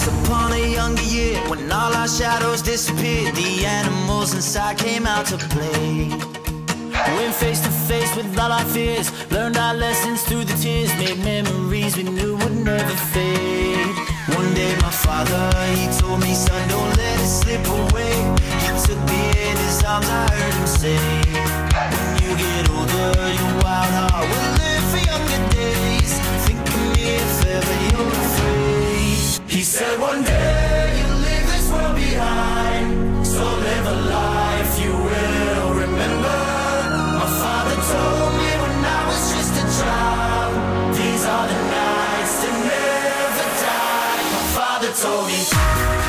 Once upon a younger year, when all our shadows disappeared, the animals inside came out to play. Went face to face with all our fears, learned our lessons through the tears, made memories we knew would never fade. One day my father, he told me, son, don't let it slip away. He took me in his arms, I heard him say, when you get older, your wild heart will live for younger days. Think of me if ever you're afraid. He said one day you'll leave this world behind, so live a life you will remember. My father told me when I was just a child, these are the nights that never die. My father told me